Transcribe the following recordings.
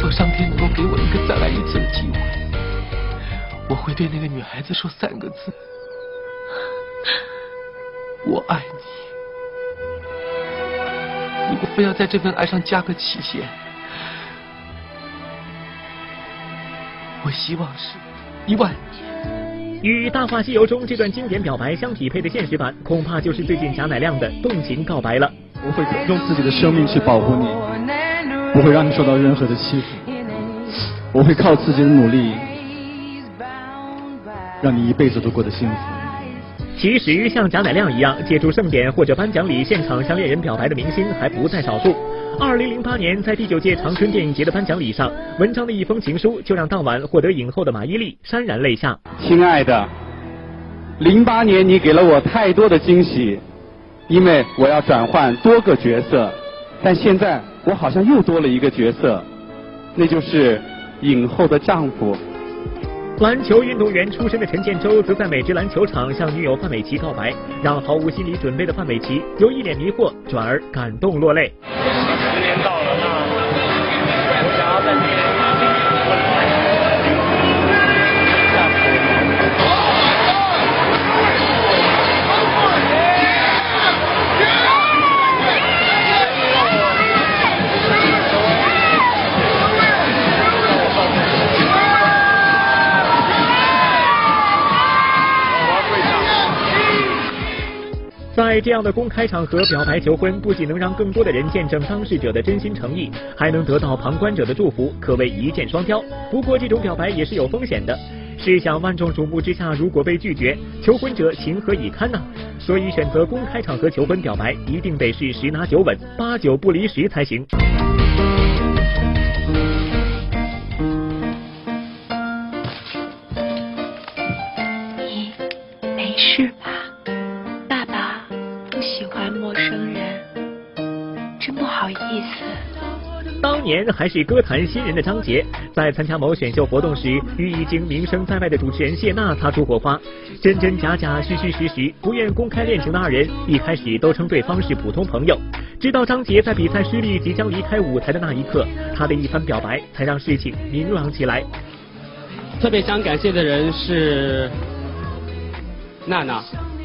求上天能够给我一个再来一次的机会，我会对那个女孩子说3个字：我爱你。如果非要在这份爱上加个期限，我希望是1万年。 与《大话西游》中这段经典表白相匹配的现实版，恐怕就是最近贾乃亮的动情告白了。 我会用自己的生命去保护你，不会让你受到任何的欺负，我会靠自己的努力，让你一辈子都过得幸福。 其实像贾乃亮一样借助盛典或者颁奖礼现场向恋人表白的明星还不在少数。2008年在第9届长春电影节的颁奖礼上，文章的一封情书就让当晚获得影后的马伊琍潸然泪下。 亲爱的，08年你给了我太多的惊喜，因为我要转换多个角色，但现在我好像又多了一个角色，那就是影后的丈夫。 篮球运动员出身的陈建州则在美职篮球场向女友范玮琪告白，让毫无心理准备的范玮琪由一脸迷惑转而感动落泪。 10年到了，那我想要在你在这样的公开场合表白求婚，不仅能让更多的人见证当事者的真心诚意，还能得到旁观者的祝福，可谓一箭双雕。不过这种表白也是有风险的，试想万众瞩目之下，如果被拒绝，求婚者情何以堪呢？所以选择公开场合求婚表白，一定得是10拿9稳，8九不离10才行。 你没事吧？陌生人，真不好意思。 当年还是歌坛新人的张杰，在参加某选秀活动时，与已经名声在外的主持人谢娜擦出火花。真真假假、虚虚实实，不愿公开恋情的2人，一开始都称对方是普通朋友。直到张杰在比赛失利、即将离开舞台的那一刻，他的一番表白才让事情明朗起来。 特别想感谢的人是娜娜。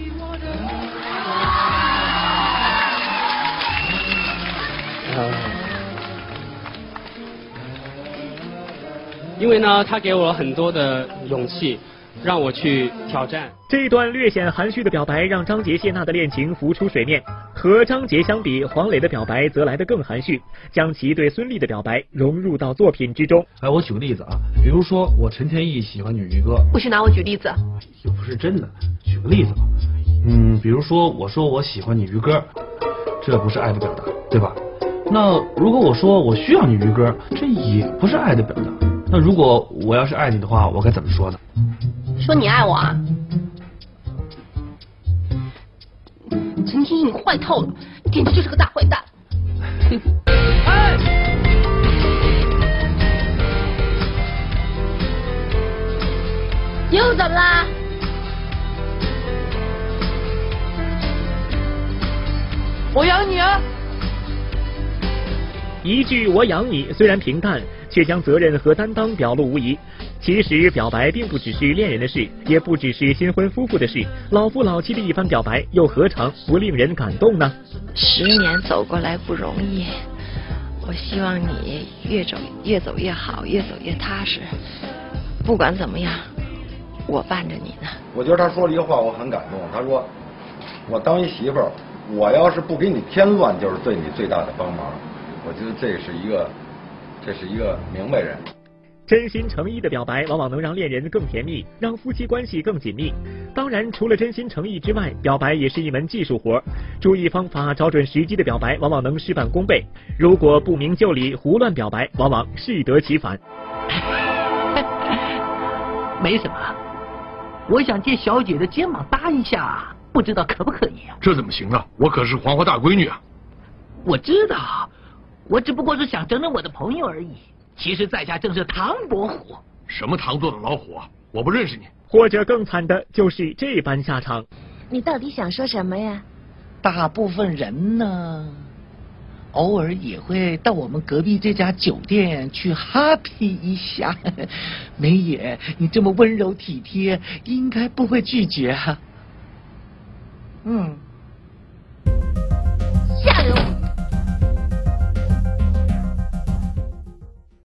因为呢，他给我很多的勇气，让我去挑战。 这段略显含蓄的表白，让张杰谢娜的恋情浮出水面。和张杰相比，黄磊的表白则来得更含蓄，将其对孙俪的表白融入到作品之中。 哎，我举个例子啊，比如说我陈天意喜欢女于哥， 不许拿我举例子， 又不是真的，举个例子嘛。比如说我说我喜欢你于哥，这不是爱的表达，对吧？那如果我说我需要你于哥，这也不是爱的表达。那如果我要是爱你的话，我该怎么说呢？ 说你爱我啊？陈天意，你坏透了，简直就是个大坏蛋！ 哎， 又怎么啦？我养你啊！ 一句我养你虽然平淡，却将责任和担当表露无遗。其实表白并不只是恋人的事，也不只是新婚夫妇的事，老夫老妻的一番表白又何尝不令人感动呢 ？10年走过来不容易，我希望你越走越好，越走越踏实。不管怎么样，我伴着你呢。 我觉得他说了一个话我很感动，他说我当一媳妇儿，我要是不给你添乱，就是对你最大的帮忙。我觉得这是一个明白人。 真心诚意的表白往往能让恋人更甜蜜，让夫妻关系更紧密。当然，除了真心诚意之外，表白也是一门技术活。注意方法，找准时机的表白，往往能事半功倍。如果不明就里，胡乱表白，往往适得其反。 没什么，我想借小姐的肩膀搭一下，不知道可不可以啊？ 这怎么行啊？我可是黄花大闺女啊！ 我知道，我只不过是想整整我的朋友而已。其实在下正是唐伯虎。 什么唐做的老虎啊？我不认识你。 或者更惨的就是这般下场。 你到底想说什么呀？ 大部分人呢， 偶尔也会到我们隔壁这家酒店去 happy 一下。梅野，你这么温柔体贴，应该不会拒绝啊。嗯。